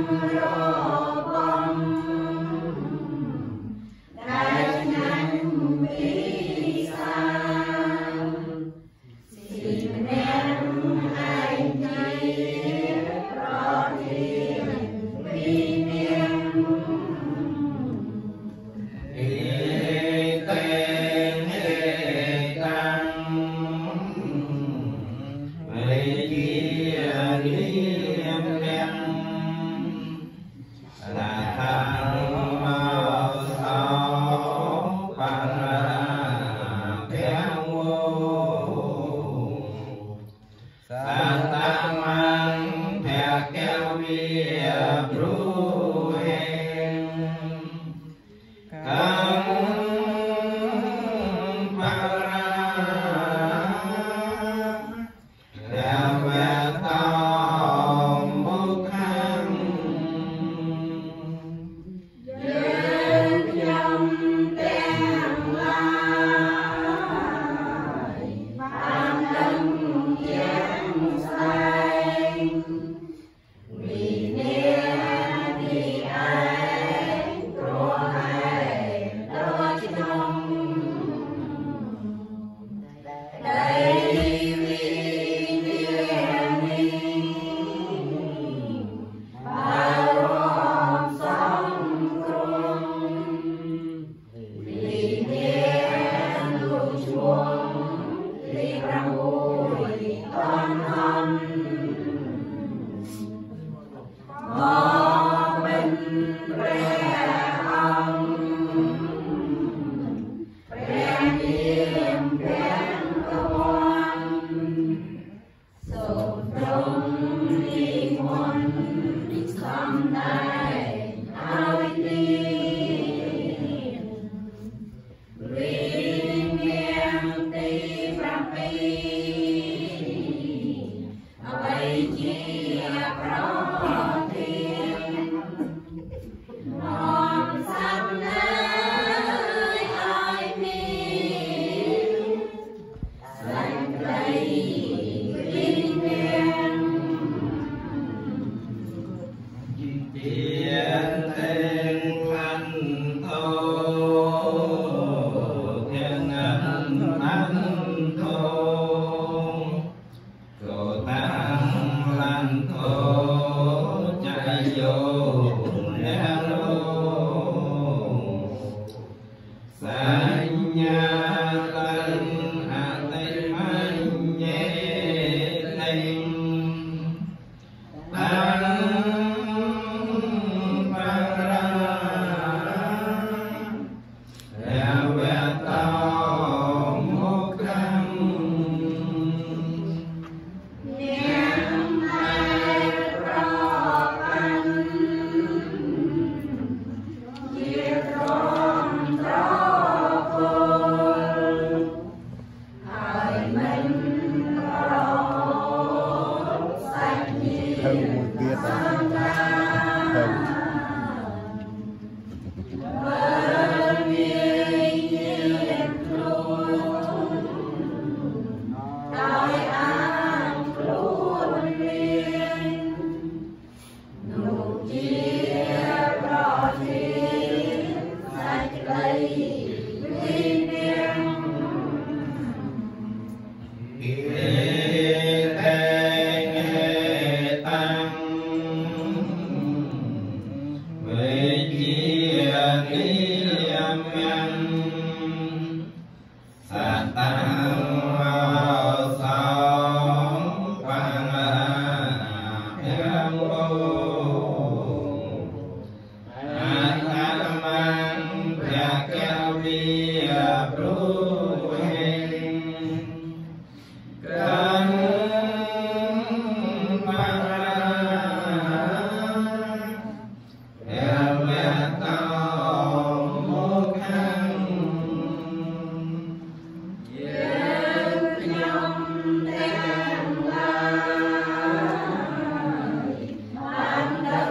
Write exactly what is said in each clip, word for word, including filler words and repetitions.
Hãy subscribe cho kênh Ghiền Mì Gõ để không bỏ lỡ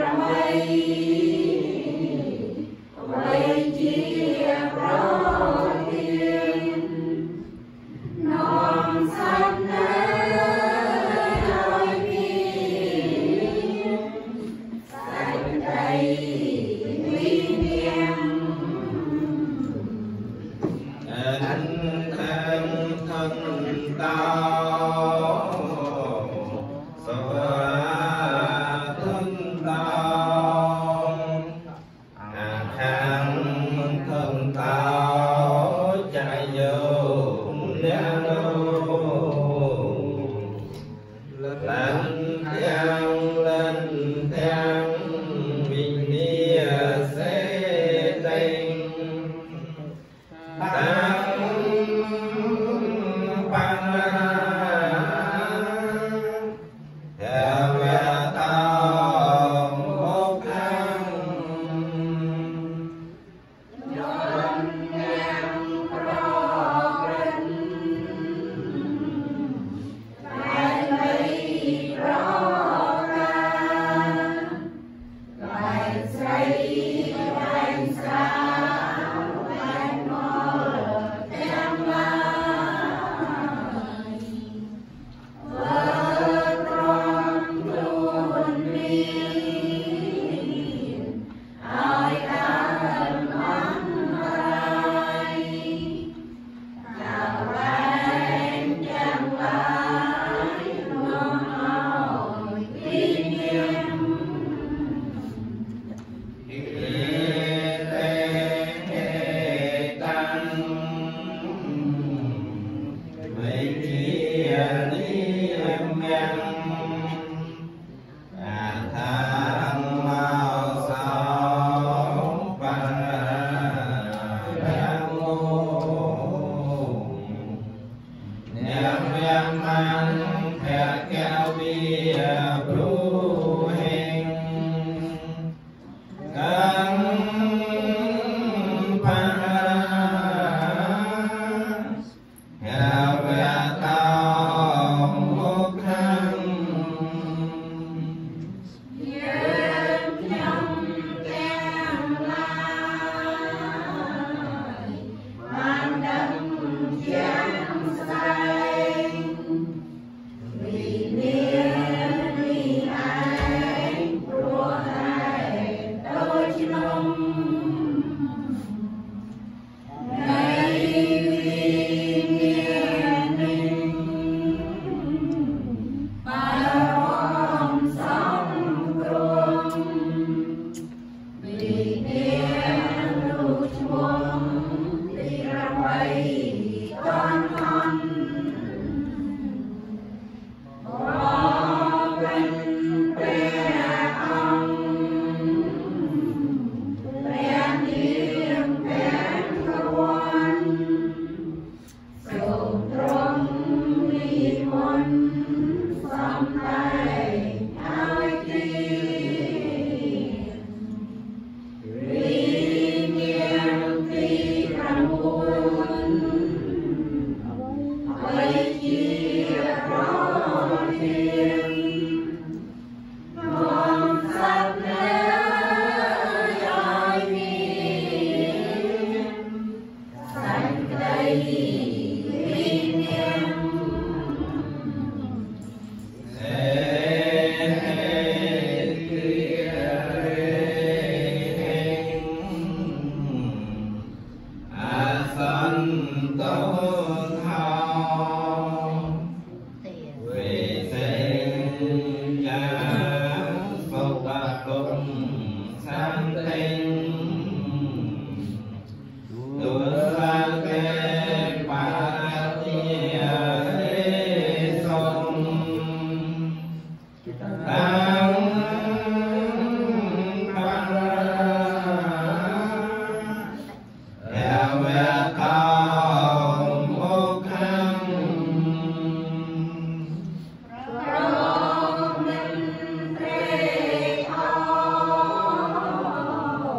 Hãy subscribe cho kênh Ghiền Mì Gõ để không bỏ lỡ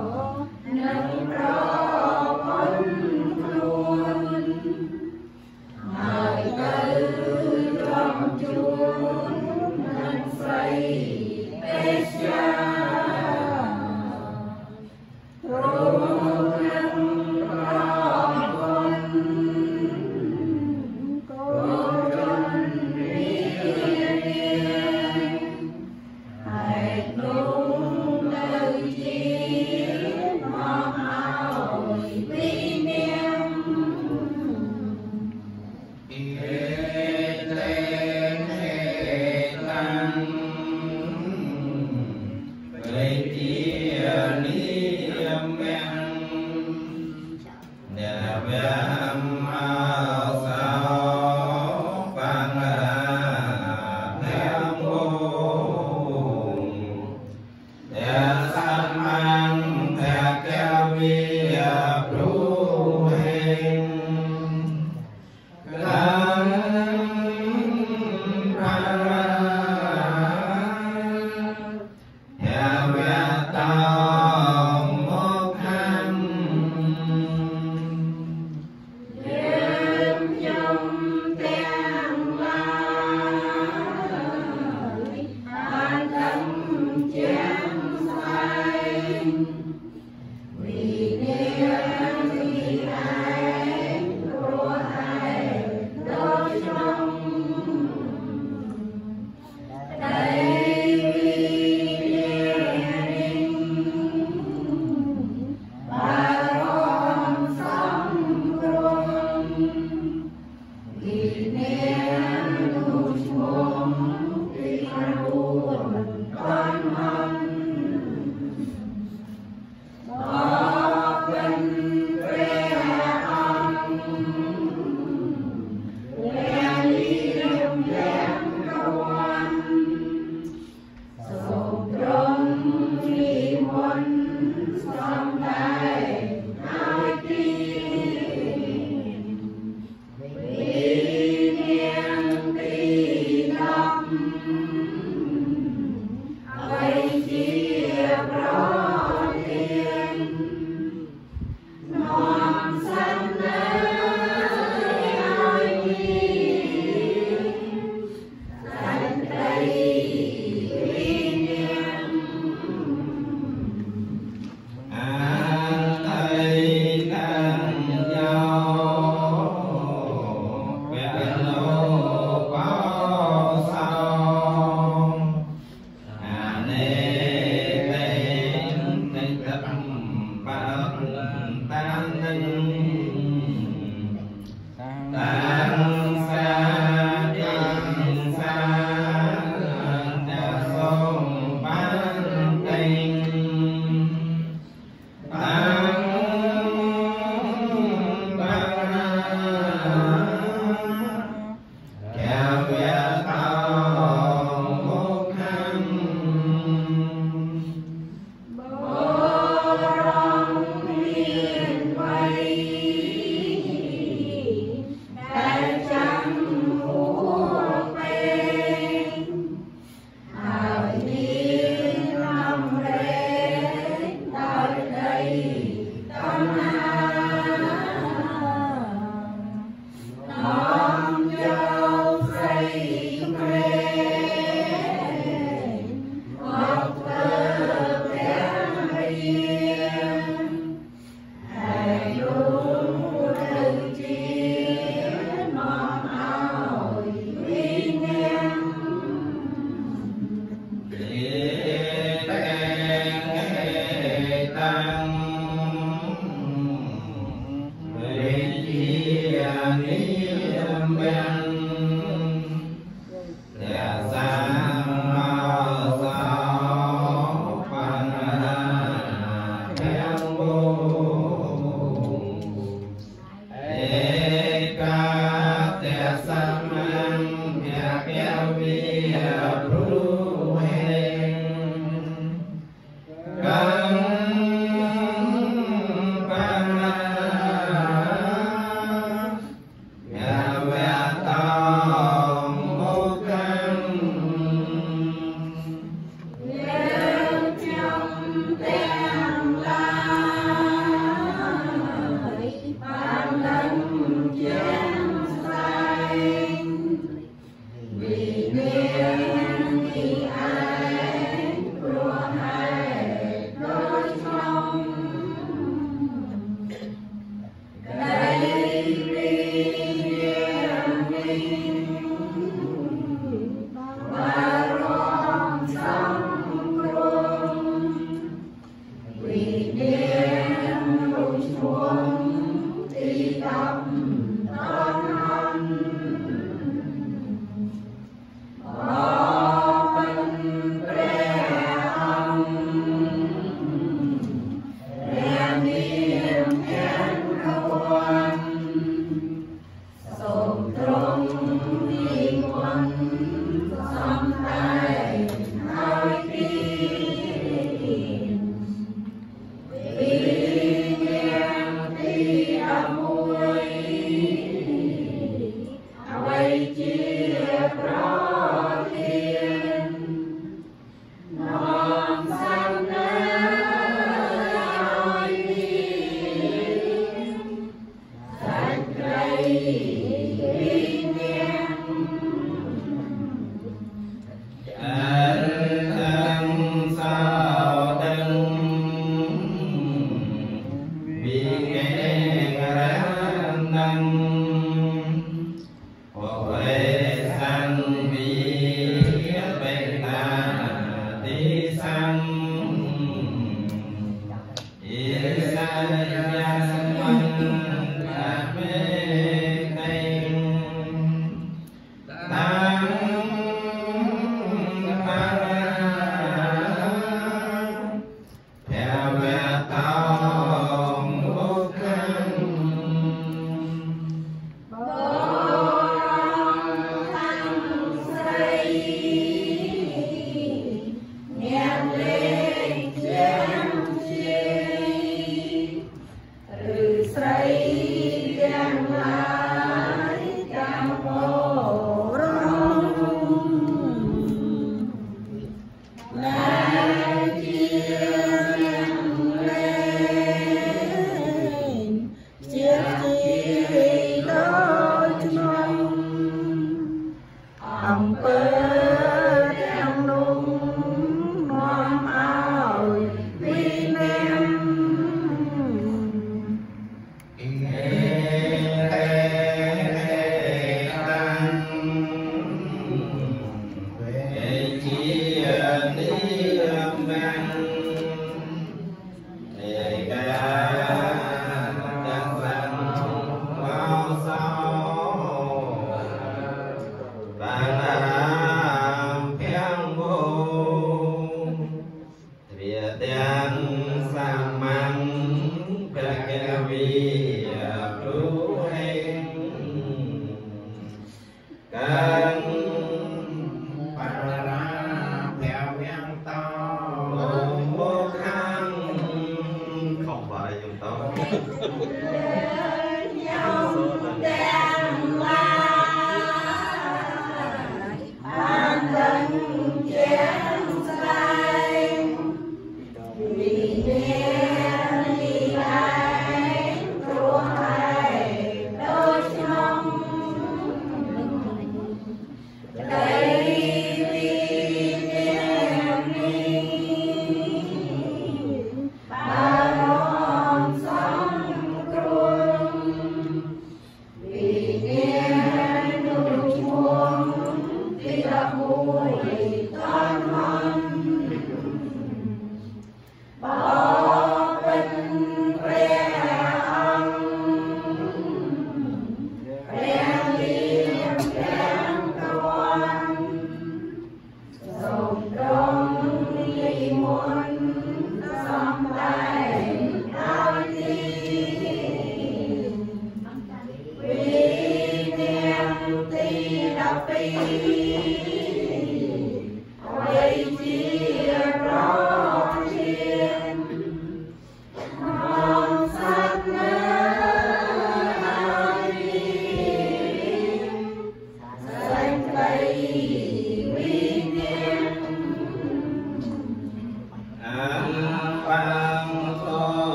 Hãy subscribe cho kênh Ghiền Mì Gõ để không bỏ lỡ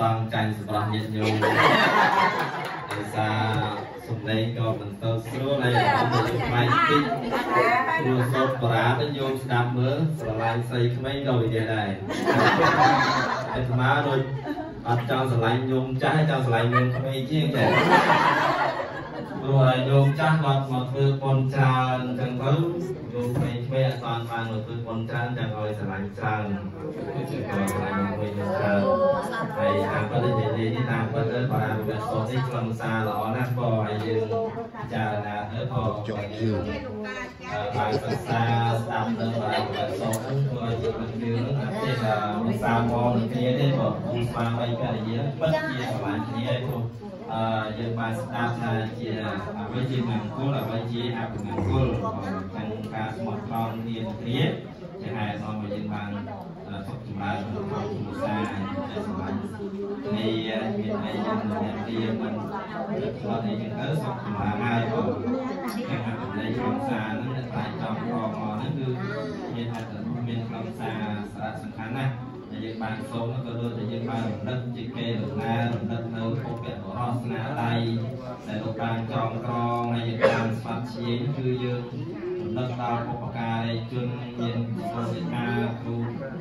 trong tranh sập ra nhiệt nhung để xa sụp đây có mình tao số này là một mai tích rồi sốt bả tới nhung đạp mỡ sờ lạnh xây mấy rồi vậy này em má rồi bắt cho sờ lạnh nhung trái cho sờ lạnh nhung mấy chiếc vậy rồi nhung chắc còn một thứ con tràn chẳng có nhung mấy mẹ toàn mang một thứ con tràn chẳng gọi sờ lạnh tràn chỉ còn sờ lạnh nhung mấy tràn thầy hàng có thể để đi làm có thể vào làm việc số đi làm xa lọ nát bò hay dừng trà là ở bò bài xa đạp lên vào làm việc số rồi chỉ mình đưa nó chỉ là xa mò kia đấy bò qua bay cái gì đó bất chi sờ lạnh gì ấy thôi dân ban đáp là chỉ là với chỉ ngành cố là với chỉ áp ngành cố trong cả một con điền kia chẳng hạn so với dân ban phục vụ lại một con một xa để sửa lại thì hiện nay dân nhận tiền mình có thể những cái phục vụ lại hai rồi chẳng hạn đây trong xa nó tại trong kho mò nó cứ như là miền trong xa xã sân khánh này dân ban số nó có đưa cho dân ban đất chỉ kê được na đất nơi không biết của họ na đây để được ban tròn con hay dân ban phát chiến cư dương đất tàu của ca đây chuyên dân số việt nam tu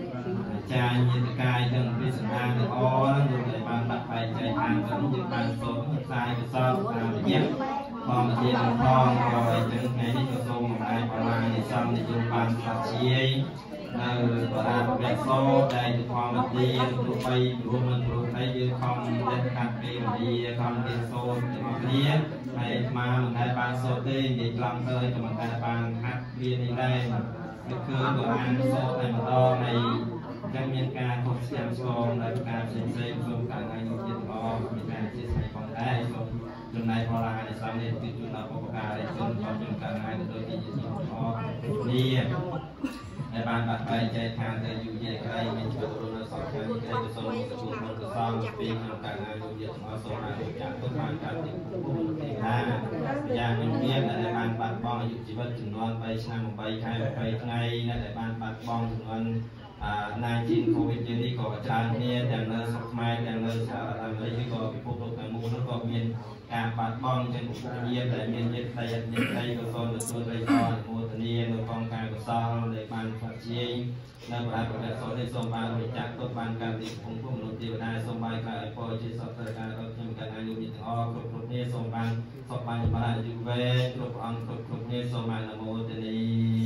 cha như cai dân vi sinh an được o nó được để ban đặt bài chạy hàng dẫn dân ban số nó sai cái sao làm được nhé còn tiền con rồi dân ngày đi cho số một ai còn lại thì xong thì dân ban phát chiến nơi và làm việc số đây thì con mặt đi tụi bay tụi mình tụi thấy như không lên cắt đi mà đi không đi số thì mà đi này mà mình hay ban số đi thì làm tới cho mình hay ban hát viên đi đây cái cơ của ăn số này mà to này trong nhân ca không xem số này ca xem xem số cả ngày một chuyện to mình đang chia sẻ còn đây số hôm nayพอละในสามเดือนที่จุดเราพบกันในช่วงตอนจนกลางงานโดยที่ยิ่งพอดีในบ้านบัดไปใจทางแต่อยู่เย็นใครมีช่วยตัวเราสองคนที่ได้จะส่งกระตุ้นมันจะสร้างปีนกลางงานอยู่เย็นมาส่งมาจากต้นทางการติดผู้ติดหน้าอย่างเป็นเพี้ยนในบ้านบัดบองอยู่จีบถึงนอนไปช่างไปใครไปไงในบ้านบัดบองถึงนอนนายจีนโควิดจีนนี่ก็อาจารย์เนี่ยแต่เนื้อสักไม้แต่เนื้อสารอะไรที่ก็พิพูดตรงมูแล้วก็มีการปัดบ้องจนอุปเยี่ยมแต่มีเย็ดใจเย็ดใจก็ซ้อนตัวใจซ้อนโมทนีโดยกองการก็ซ้อนเลยมันฝักเชียงในประเทศประเทศโซนในโซนบางมีจักรต้นบางการติดของพวกมนุษย์ที่ได้โซนบางการไอโฟจีสอบสการเราทำการอายุมีถึงออกครบครบเนี่ยโซนบางโซนบางมาอยู่เวทครบอันครบครบเนี่ยโซนบางนโมทนี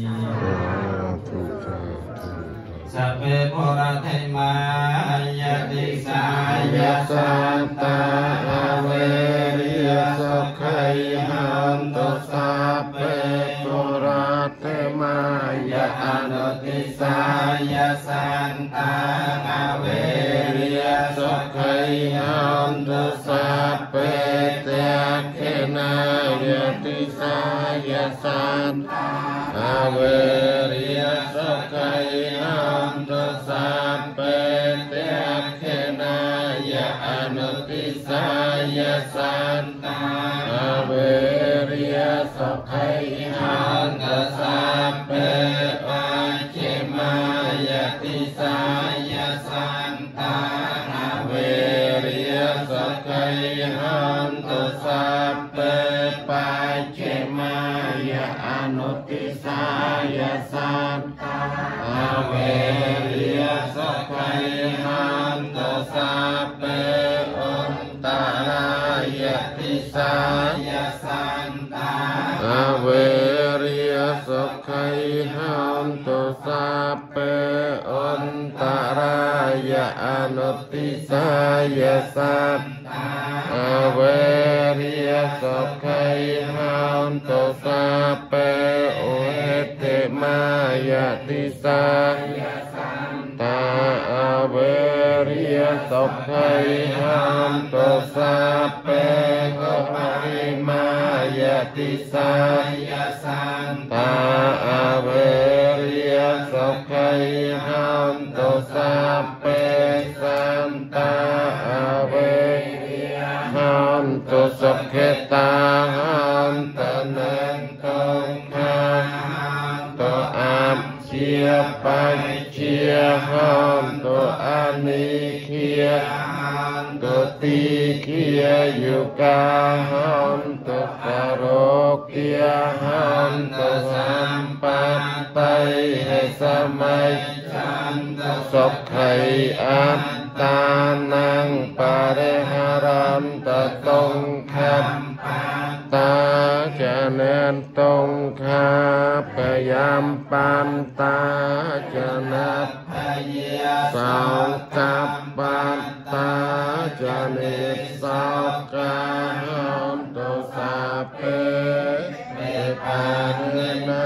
สัพเพโพราเทมายะติสายะสันตาเวริยสุขัยหันตุสัพเพโพราเทมายะอนุติสายะสันตาเวริยสุขัยหันตุสัพเพเตเขนายะติสายะสันตาเวริยสุขัยหันตุสัพเพเตเขนายะอนุติสายะสันตาเวริยสุขัยหันตุสัพเพปัจเจมายะติสายะสันตาเวริยสุขัยหันตุสัพเพปัจเจมายะอนุติสายะสันตาเวริยสุขัยหันตุสัพเพอุนตรายะติสายะสันตาเวริยสุขัยหันตุสัพเพอุนตรายะอนุติสายะสันตาเวริยสุขัยหันตุสัพเพอุเทมายะติสายะสันตาเวริยสุขัยหันตุสัพเพกุปริมายะติสายะสันตาเวริยสุขัยหันตุสัพเพสันตาเวริยหันตุสุขตาหันตุนันตุขังหันตุอัปเชียปัจเชียหันตุอนิคียหันติเกียยุกาหันตุกโรกิยหันตุสัมปัตไตให้สมัยจันตสกไขอัตตานังปะเรหารันตะตงคัมตาจะเนนตงคาพยามปันตาจะนับพยาสองกับปันตาจะเนตสองกาหันตุสาเปเปปานเนา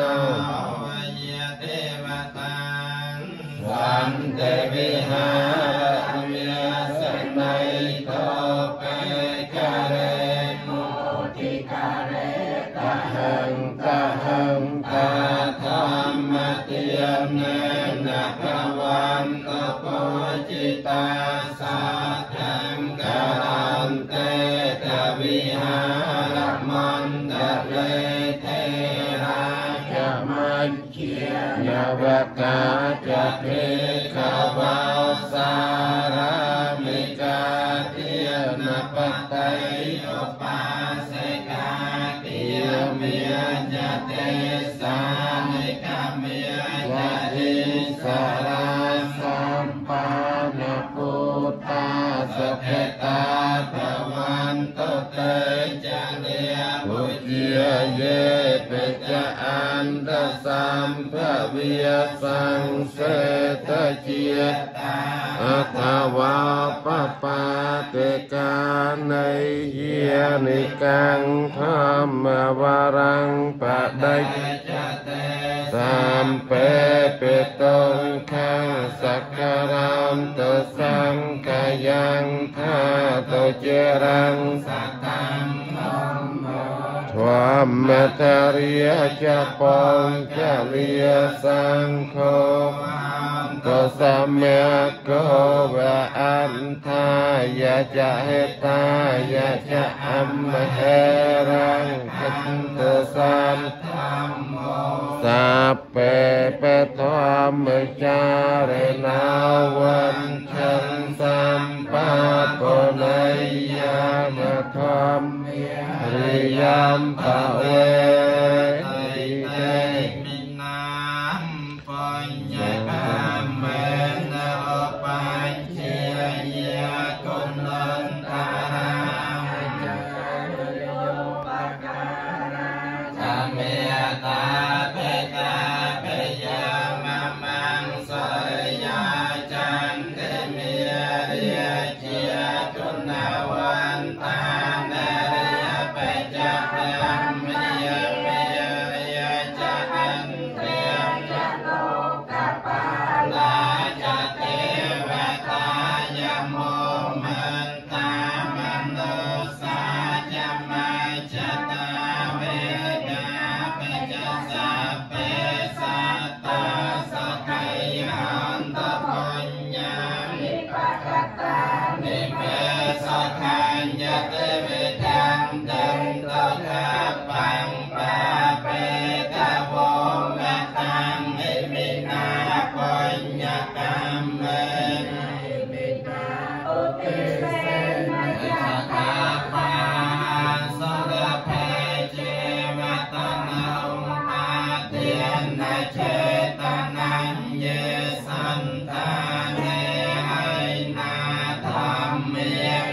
วันเดวิหารวิสนัยโตเปกะเรมุติกะเรตะหังตะหังตาธรรมเตียนเนนะภวันตโปจิตาสัจจังกะรันเตตะวิหารมันตะเลเทราจะมัจเจียนวกาจะเทขาวาสารามิกาเทียนปัตไตโอปาเสกาเทียเมียจะเตสานิกาเมียจะอิสราสัมปานปุตตาสเพตาภวันโตเตจะเลียปุจเยเยเปจะอันดสัมภวิยสังเสตเจียอัตวาปปาเตกาในเฮียนิกังธรรมวารังปะได้สามเปเปตงขังสักการามตสังกายังธาโตเจรังสัตตังธรรมทาริยจะปองจะเลียสังโฆก็สัมเมโกวะอันทายะจะเหตายะจะอัมมเหรังคันตสัมสัพเพเปธรรมจาเรนาวันชังสัมปัปปนายามธรรมริยามภเวติเตมินัมปัญญกรรมเมนโอปัญเชยกุณันตาราจารโยปการาธรรมยตาเปตาเปยามะมังสริยาจันเตมิเรียเจียกุณาวันตาเนริยเปจะพระมิยเมริยจะอันเตมจะโลกปาลาจะเทวตายโมมันตามโนสาจะมาจะตาเวกาเปจะสัพเพสัตตาสกัยหันตปัญญานิปัสสตานิเปสักขัญญะเตวิทังเตตถาปังปะเปตะโวมะตังนิมินาปัญญกรรมเมนิมินาอุติเสนะยะคาปาสระเพเจวตนังปาเตียนะเจตนังเยสันตาเนให้นาธรรมเมียง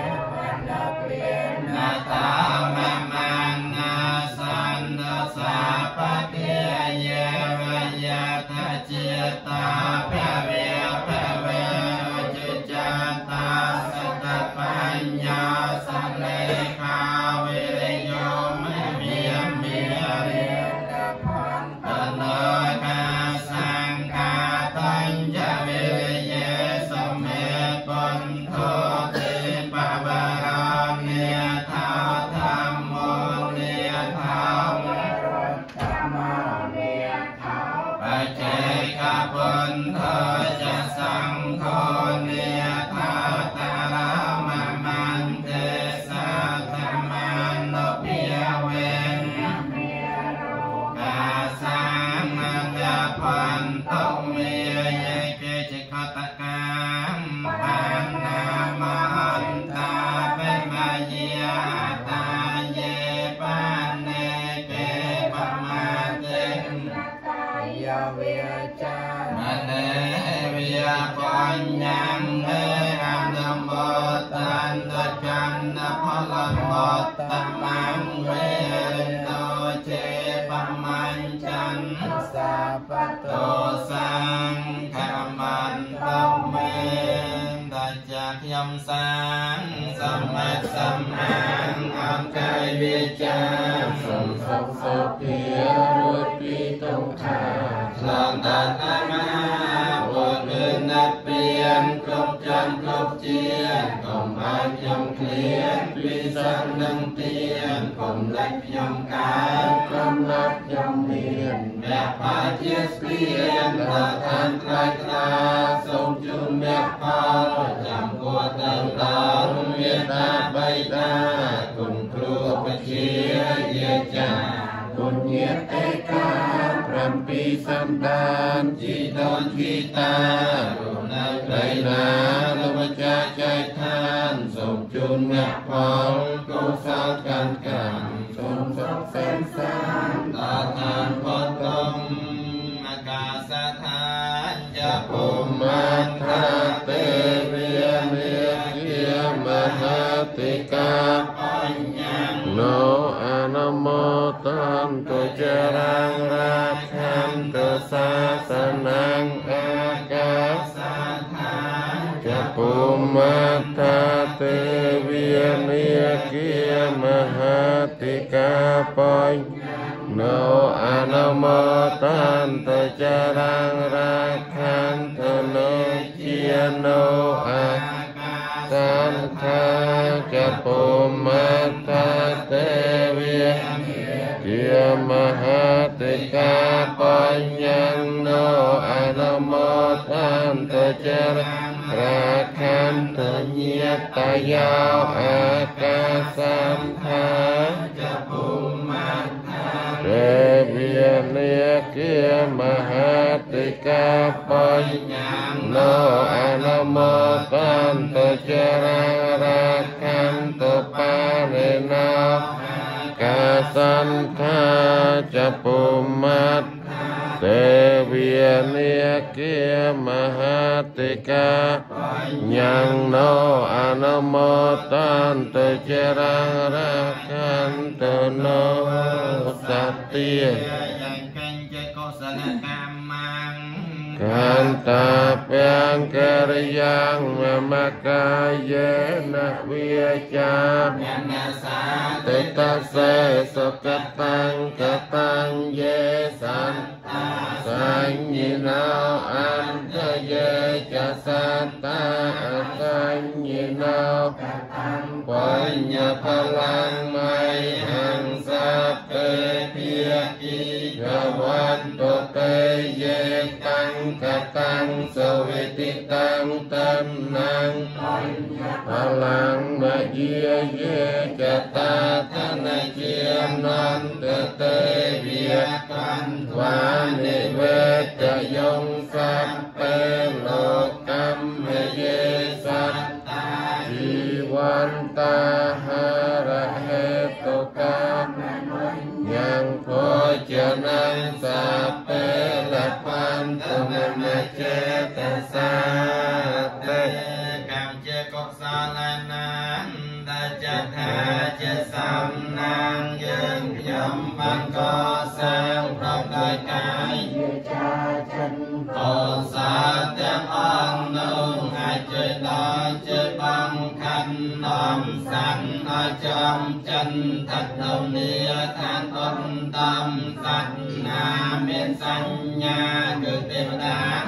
นาตามะมังนาสันนสาปะเทียเยวายาทะเจตาภะเวภะเวจุจตาสตปัญญาสเลขาวิริโยมะเมียเมียเรปะโนกาสังฆาตัญญะวิริเยสเมปันโทติปะวะราเนียธาธรรมโมเนียธรรมปัจเจกปุณโธจะสังโฆเนียธาตารามะมันเตสะโทนะจันนะพลังหมดตมังเวริโนเจปมัญจันสัพพโตสังฆมันตเมดัจจยมสังสัมมาสัมมาอังกายวิจารสมสมสพิรุติตุขา Lòng tạt ai ma một người nắp biên cốc chân cốc chiên cùng ai nhông khiến tuy sang nâng tiên cùng lách nhông cái cùng lách nhông miền mẹ phá chiết biên là than trai tra sông chung mẹ phá chạm của tầng đó miền ta bay ta cùng cua bạch chia dễ chà cùng nhiệt tế ca rằm pi sam đan chỉ đón chi ta cùng nơi đây là lô cha chạy than sông chun ngạc phong câu sao can cảm sông sông sen san ta than con công ca sa than cha phum man tha te viên viên kia ma ha te ca no anamo tam tu jarang rakhan tu sa sanang akasa cha phum man tha te viên viên kia ma ha te ca poi no anamo tam tu jarang rakhan tu no chia no a san tha cha phum man tha te viên kia ma ha te ca panyan no anamo tam tu jarang rakhan tu nhiệt ta yao akasan tha cha phum man Re viên lia kia ma ha te ca panyan no anamo tam tu jarang rakhan tu pa re na ca san tha cha phum man te viên lia kia ma ha te ca panyan no anamo tam tu jarang rakhan tu no Satya Kanta piang karyang mamakaya na viacha Teta se sokatang katang ye san Sang yinao anta ye cha sata Sang yinao Panya palang mai hang sape pia ki Gawan tope ye tang katang soveti tang tam nang Palang ma ye ye kata tana chiam non te te vietkan Vani veta yong sape lokam me ye satta Jiwanta hara hetoka Yang kojanang sape lapan Tumemece tesate Kam je kok salanan Dajatha je samnang Yang yam ban ko sang Prab đôi cái Cô sa tem ong nung Ai chơi đo chơi băng khăn Nòm sẵn ở trong chân Thật đầu nia than ôn tâm Sạch na miên xanh nha Được tiêu đá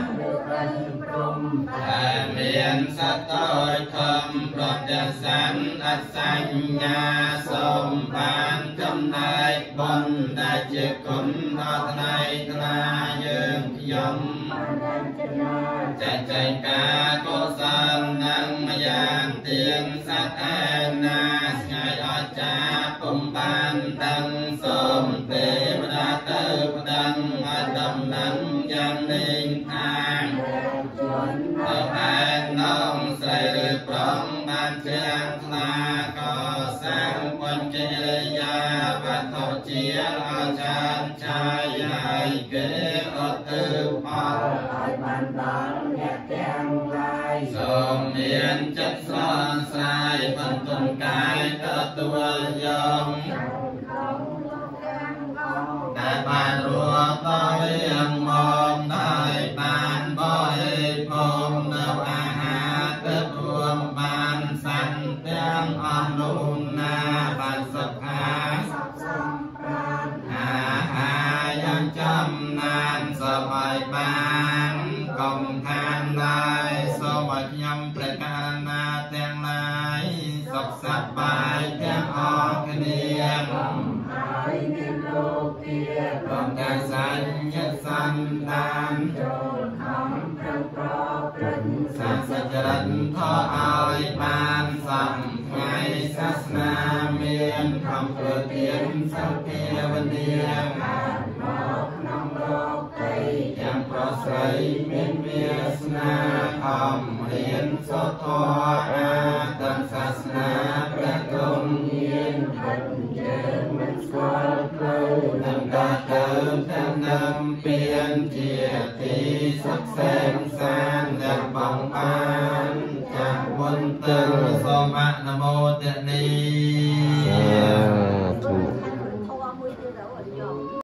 Thề miên sát tôi thơm Rốt đèn sẵn ạch xanh nha Xôm bán cầm này Bồn đại chữ cún Ở này là dương dòng Chạy chạy ca cô sơn Nâng dạng tiếng sát em na Ngày ở cha cùng ban đăng Xôm tế đa tư đăng Ở đồng nâng dân ninh thang Ở an nông xây được rộng Ban chương là có sang quân chế gia Và thổ chia ở chan trai Hãy kế ở tư phó Sông miền chất son sai Phần ตุนกายตะตัวยองแต่บานรัวต่อเรียงมองได้บานบ่อยพงเนื้ออาหารเกิดรวมบานสันเตียงอ่อนลุนนาบานสภาอาหายังจำนานสบายบานกองทานได้สวัสดิ์ยำประการนาเตียงนายสุขสบายเตียงออกเนียงรวมแต่สัญญาสันดานสัจจรันทออายปานสัมไงศาสนาเมียนคำเกิดเตียนสังเกวันเดียงยังปลอดใสเมียนเมียสนาคำเรียนสอทออาตังศาสนาประกงเยียนขันเจมันสวรรค์นำตาเติมเติมนำเปลี่ยนเจียตีสักแสงสานและบังปานจากบนเติมสมะนโมเตนี